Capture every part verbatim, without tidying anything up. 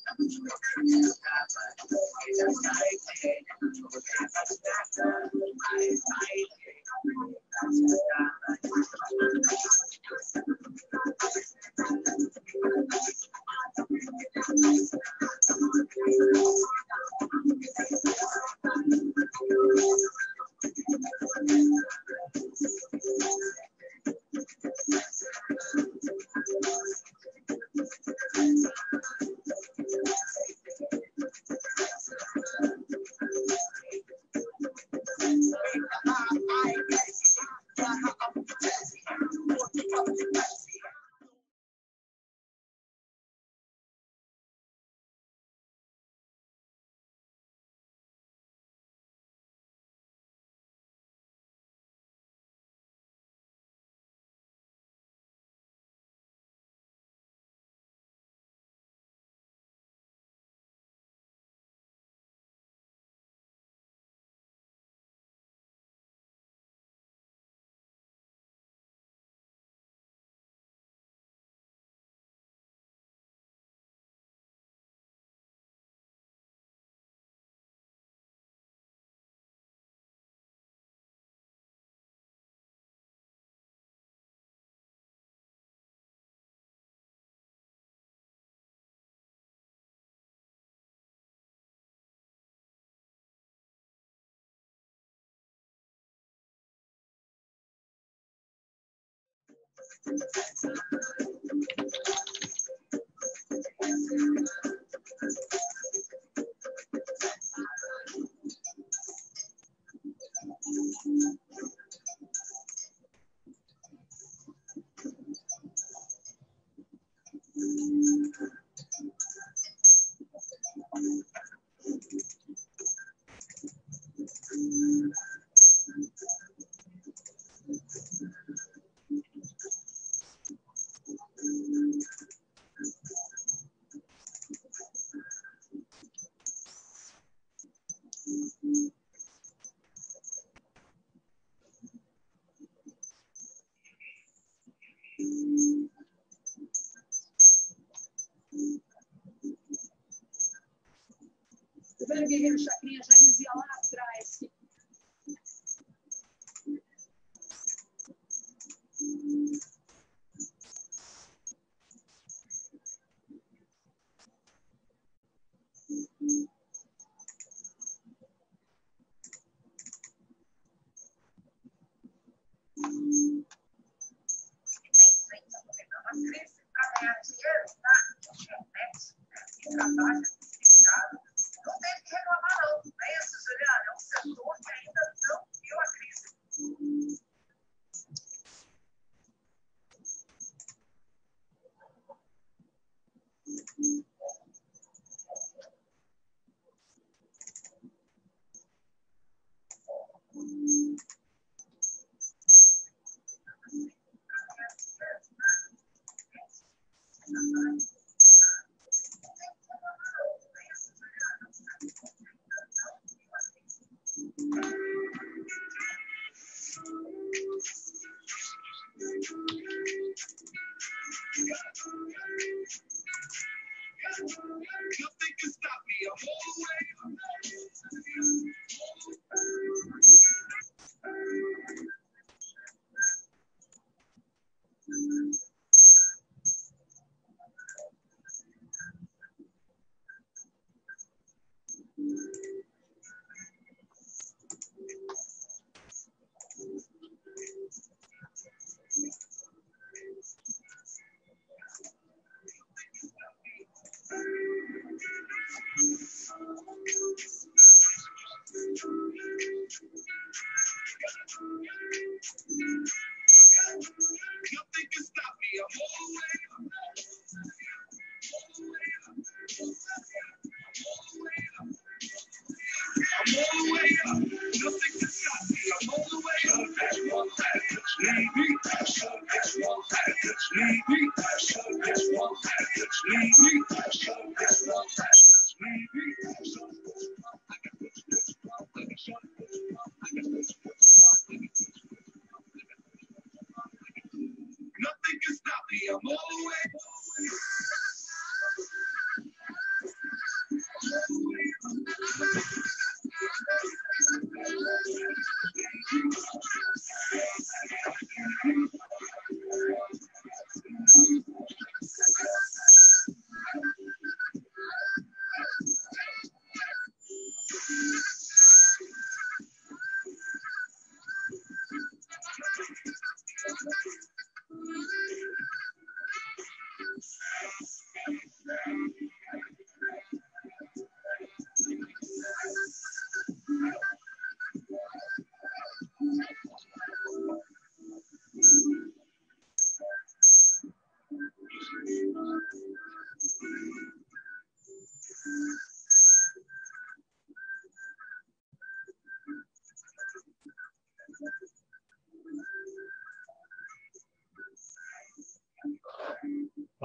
O velho guerreiro Chacrinha já dizia lá atrás que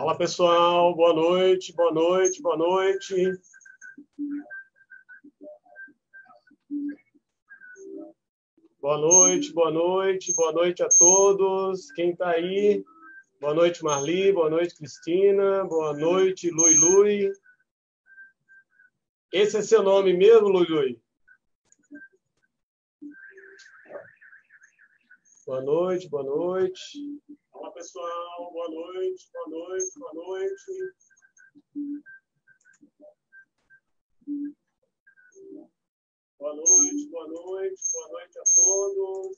Fala, pessoal. Boa noite, boa noite, boa noite. Boa noite, boa noite, boa noite a todos. Quem está aí? Boa noite, Marli. Boa noite, Cristina. Boa noite, Lui Lui. Esse é seu nome mesmo, Lui Lui? Boa noite, boa noite. Fala, pessoal. Boa noite, boa noite, boa noite. Boa noite, boa noite, boa noite a todos.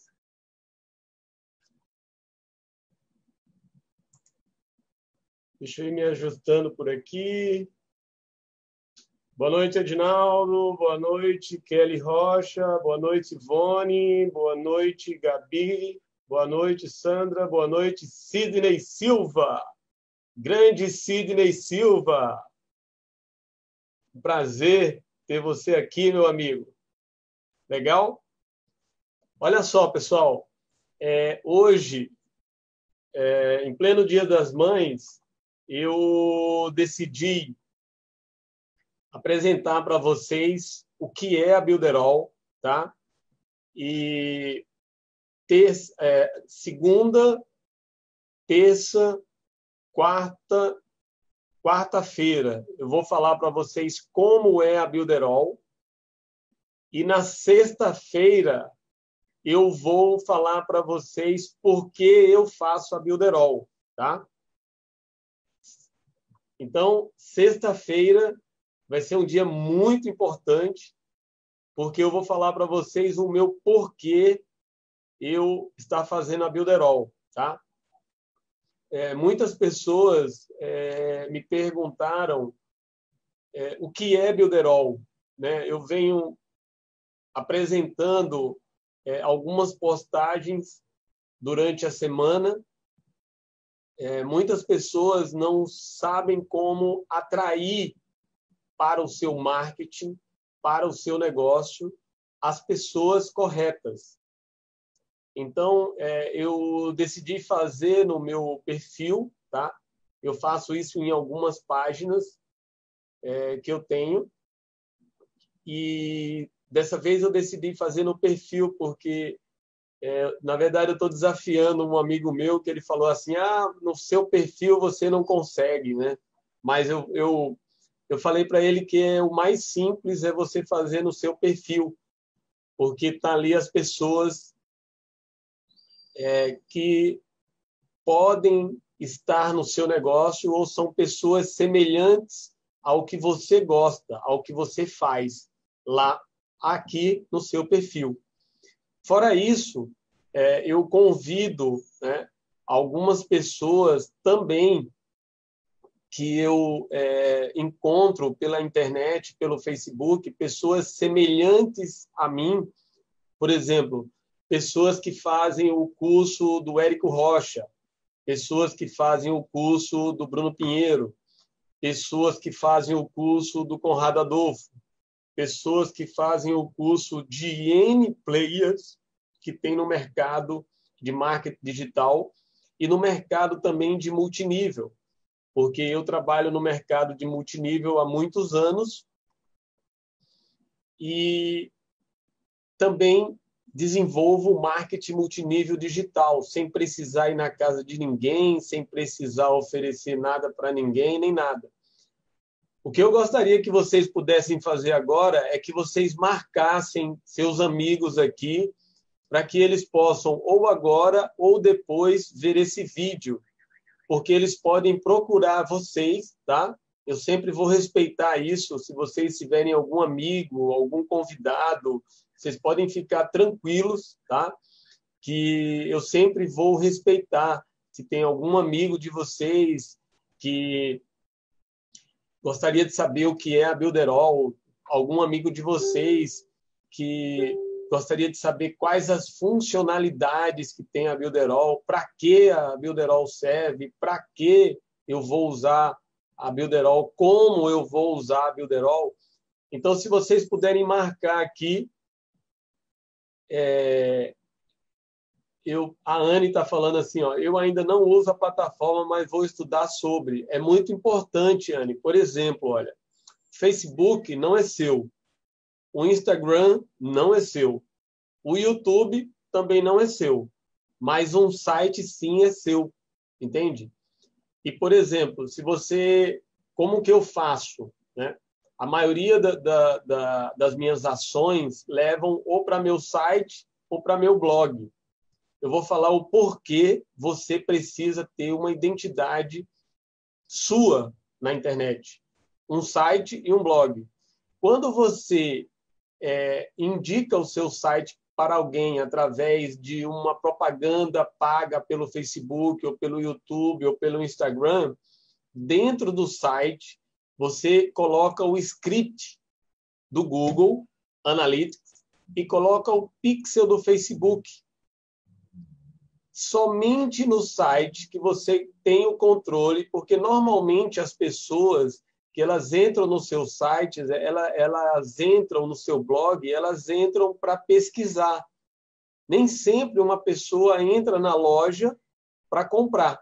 Deixa eu ir me ajustando por aqui. Boa noite, Edinaldo. Boa noite, Kelly Rocha. Boa noite, Ivone. Boa noite, Gabi. Boa noite, Sandra. Boa noite, Sidney Silva. Grande Sidney Silva. Um prazer ter você aqui, meu amigo. Legal? Olha só, pessoal. É, hoje, é, em pleno Dia das Mães, eu decidi apresentar para vocês o que é a Builderall, tá? E ter, é, segunda, terça, quarta, quarta-feira, eu vou falar para vocês como é a Builderall. E na sexta-feira, eu vou falar para vocês por que eu faço a Builderall, tá? Então, sexta-feira vai ser um dia muito importante, porque eu vou falar para vocês o meu porquê eu estar fazendo a Builderall, tá? É, muitas pessoas é, me perguntaram é, o que é Builderall, né? Eu venho apresentando é, algumas postagens durante a semana. É, muitas pessoas não sabem como atrair para o seu marketing, para o seu negócio, as pessoas corretas. Então, é, eu decidi fazer no meu perfil, tá? Eu faço isso em algumas páginas é, que eu tenho. E dessa vez eu decidi fazer no perfil, porque, é, na verdade, eu estou desafiando um amigo meu que ele falou assim, ah, no seu perfil você não consegue, né? Mas eu... eu Eu falei para ele que é o mais simples é você fazer no seu perfil, porque está ali as pessoas é, que podem estar no seu negócio ou são pessoas semelhantes ao que você gosta, ao que você faz lá, aqui no seu perfil. Fora isso, é, eu convido, né, algumas pessoas também que eu é, encontro pela internet, pelo Facebook, pessoas semelhantes a mim, por exemplo, pessoas que fazem o curso do Érico Rocha, pessoas que fazem o curso do Bruno Pinheiro, pessoas que fazem o curso do Conrado Adolfo, pessoas que fazem o curso de N players que tem no mercado de marketing digital e no mercado também de multinível, porque eu trabalho no mercado de multinível há muitos anos e também desenvolvo marketing multinível digital, sem precisar ir na casa de ninguém, sem precisar oferecer nada para ninguém, nem nada. O que eu gostaria que vocês pudessem fazer agora é que vocês marcassem seus amigos aqui para que eles possam, ou agora ou depois, ver esse vídeo, porque eles podem procurar vocês, tá? Eu sempre vou respeitar isso. Se vocês tiverem algum amigo, algum convidado, vocês podem ficar tranquilos, tá? Que eu sempre vou respeitar. Se tem algum amigo de vocês que gostaria de saber o que é a Builderall, algum amigo de vocês que gostaria de saber quais as funcionalidades que tem a Builderall, para que a Builderall serve, para que eu vou usar a Builderall, como eu vou usar a Builderall. Então, se vocês puderem marcar aqui, é, eu, a Anne está falando assim, ó, eu ainda não uso a plataforma, mas vou estudar sobre. É muito importante, Anne. Por exemplo, olha, Facebook não é seu. O Instagram não é seu. O YouTube também não é seu. Mas um site, sim, é seu. Entende? E, por exemplo, se você... Como que eu faço? Né? A maioria da, da, da, das minhas ações levam ou para meu site ou para meu blog. Eu vou falar o porquê você precisa ter uma identidade sua na internet. Um site e um blog. Quando você é, indica o seu site para alguém através de uma propaganda paga pelo Facebook, ou pelo YouTube, ou pelo Instagram, dentro do site, você coloca o script do Google Analytics e coloca o pixel do Facebook. Somente no site que você tem o controle, porque normalmente as pessoas que elas entram no seu site, elas, elas entram no seu blog, elas entram para pesquisar. Nem sempre uma pessoa entra na loja para comprar.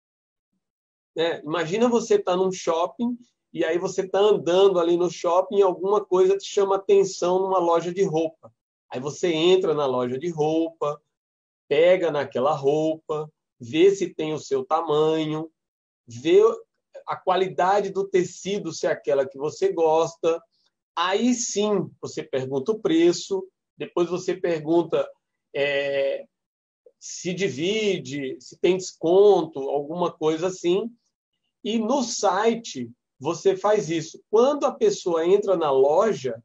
É, imagina você estar tá num shopping e aí você está andando ali no shopping e alguma coisa te chama atenção numa loja de roupa. Aí você entra na loja de roupa, pega naquela roupa, vê se tem o seu tamanho, vê a qualidade do tecido, se é aquela que você gosta. Aí sim, você pergunta o preço, depois você pergunta é, se divide, se tem desconto, alguma coisa assim. E no site, você faz isso. Quando a pessoa entra na loja,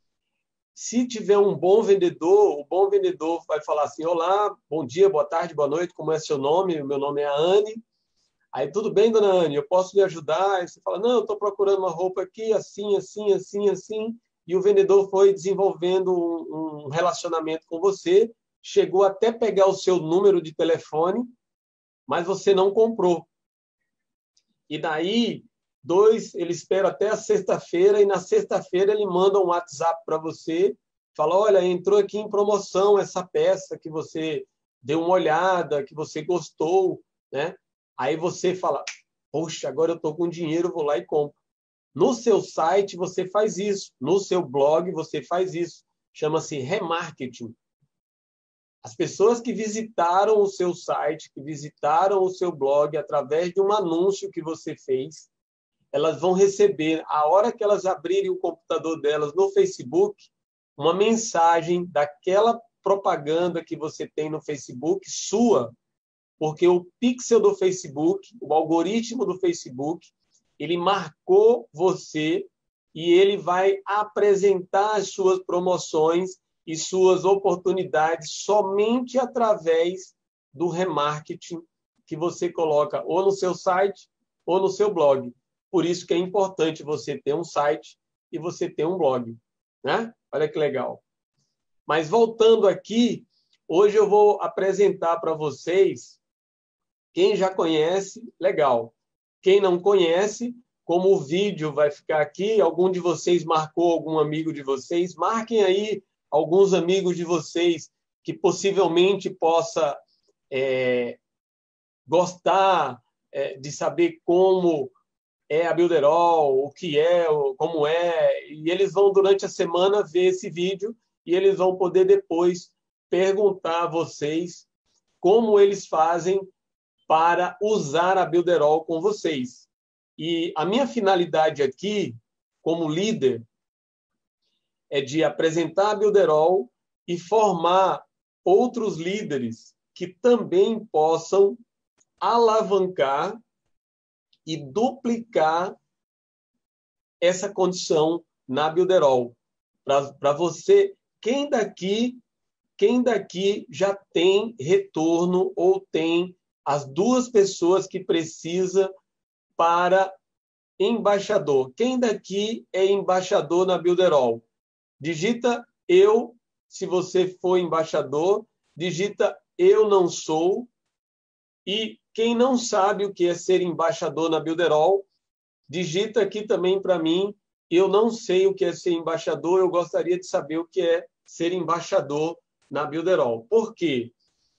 se tiver um bom vendedor, o bom vendedor vai falar assim, olá, bom dia, boa tarde, boa noite, como é seu nome? Meu nome é Anne. Aí, tudo bem, dona Anne, eu posso lhe ajudar? Aí você fala, não, eu estou procurando uma roupa aqui, assim, assim, assim, assim. E o vendedor foi desenvolvendo um, um relacionamento com você, chegou até pegar o seu número de telefone, mas você não comprou. E daí, dois, ele espera até a sexta-feira, e na sexta-feira ele manda um WhatsApp para você, fala, olha, entrou aqui em promoção essa peça que você deu uma olhada, que você gostou, né? Aí você fala, poxa, agora eu estou com dinheiro, vou lá e compro. No seu site você faz isso, no seu blog você faz isso. Chama-se remarketing. As pessoas que visitaram o seu site, que visitaram o seu blog através de um anúncio que você fez, elas vão receber, a hora que elas abrirem o computador delas no Facebook, uma mensagem daquela propaganda que você tem no Facebook, sua, porque o pixel do Facebook, o algoritmo do Facebook, ele marcou você e ele vai apresentar as suas promoções e suas oportunidades somente através do remarketing que você coloca ou no seu site ou no seu blog. Por isso que é importante você ter um site e você ter um blog, né? Olha que legal. Mas voltando aqui, hoje eu vou apresentar para vocês. Quem já conhece, legal. Quem não conhece, como o vídeo vai ficar aqui, algum de vocês marcou algum amigo de vocês, marquem aí alguns amigos de vocês que possivelmente possa é, gostar é, de saber como é a Builderall, o que é, como é, e eles vão durante a semana ver esse vídeo e eles vão poder depois perguntar a vocês como eles fazem para usar a Builderall com vocês. E a minha finalidade aqui, como líder, é de apresentar a Builderall e formar outros líderes que também possam alavancar e duplicar essa condição na Builderall. Para você, quem daqui, quem daqui já tem retorno ou tem as duas pessoas que precisa para embaixador. Quem daqui é embaixador na Builderall? Digita eu, se você for embaixador. Digita eu não sou. E quem não sabe o que é ser embaixador na Builderall, digita aqui também para mim. Eu não sei o que é ser embaixador. Eu gostaria de saber o que é ser embaixador na Builderall. Por quê?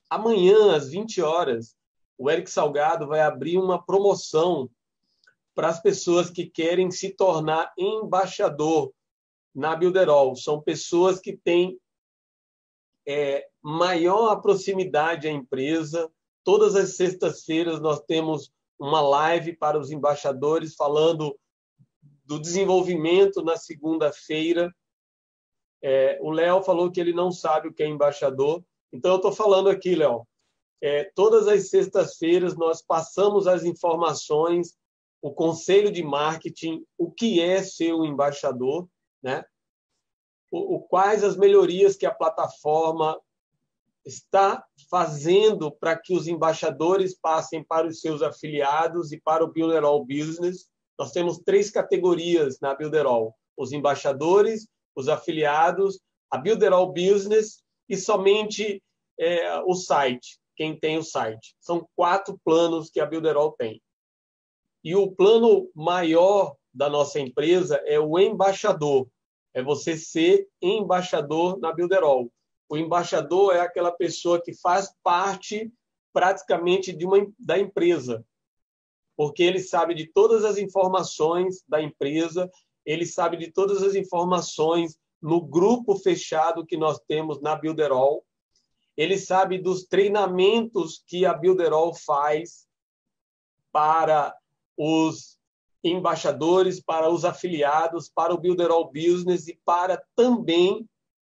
amanhã, às vinte horas, o Eric Salgado vai abrir uma promoção para as pessoas que querem se tornar embaixador na Builderall. São pessoas que têm é, maior proximidade à empresa. Todas as sextas-feiras nós temos uma live para os embaixadores falando do desenvolvimento na segunda-feira. É, o Léo falou que ele não sabe o que é embaixador. Então, eu estou falando aqui, Léo. É, todas as sextas-feiras nós passamos as informações, o conselho de marketing, o que é ser um embaixador, né? O, o, quais as melhorias que a plataforma está fazendo para que os embaixadores passem para os seus afiliados e para o Builderall Business. Nós temos três categorias na Builderall: os embaixadores, os afiliados, a Builderall Business e somente é, o site, quem tem o site. São quatro planos que a Builderall tem. E o plano maior da nossa empresa é o embaixador. É você ser embaixador na Builderall. O embaixador é aquela pessoa que faz parte praticamente de uma, da empresa, porque ele sabe de todas as informações da empresa, ele sabe de todas as informações no grupo fechado que nós temos na Builderall, ele sabe dos treinamentos que a Builderall faz para os embaixadores, para os afiliados, para o Builderall Business e para também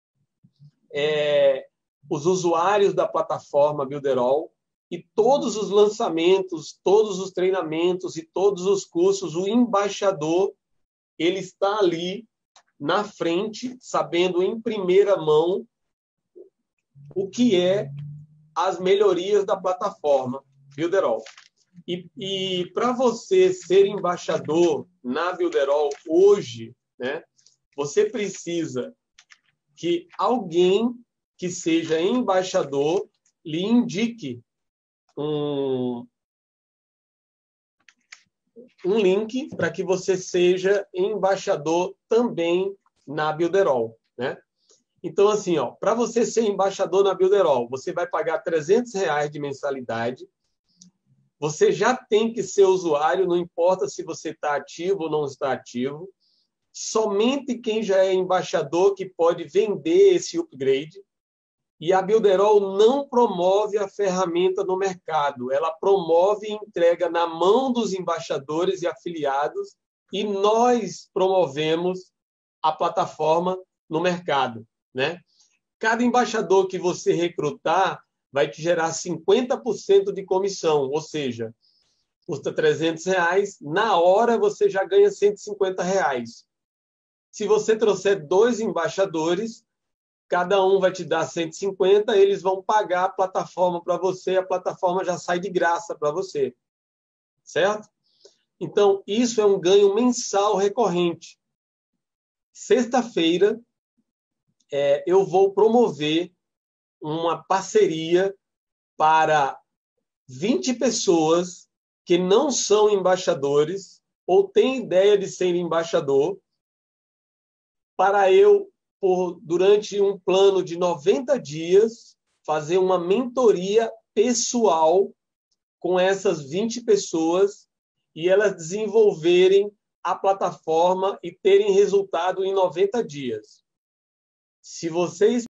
é, os usuários da plataforma Builderall. E todos os lançamentos, todos os treinamentos e todos os cursos, o embaixador ele está ali na frente, sabendo em primeira mão o que é as melhorias da plataforma Builderall. E, e para você ser embaixador na Builderall hoje, né, você precisa que alguém que seja embaixador lhe indique um, um link para que você seja embaixador também na Builderall, né? Então, assim, ó, para você ser embaixador na Builderall, você vai pagar trezentos reais de mensalidade. Você já tem que ser usuário, não importa se você está ativo ou não está ativo. Somente quem já é embaixador que pode vender esse upgrade. E a Builderall não promove a ferramenta no mercado. Ela promove e entrega na mão dos embaixadores e afiliados e nós promovemos a plataforma no mercado, né? Cada embaixador que você recrutar vai te gerar cinquenta por cento de comissão, ou seja, custa trezentos reais, na hora você já ganha cento e cinquenta reais. Se você trouxer dois embaixadores, cada um vai te dar cento e cinquenta, eles vão pagar a plataforma para você, a plataforma já sai de graça para você. Certo? Então, isso é um ganho mensal recorrente. Sexta-feira, é, eu vou promover uma parceria para vinte pessoas que não são embaixadores ou têm ideia de ser embaixador, para eu, por, durante um plano de noventa dias, fazer uma mentoria pessoal com essas vinte pessoas e elas desenvolverem a plataforma e terem resultado em noventa dias. Se vocês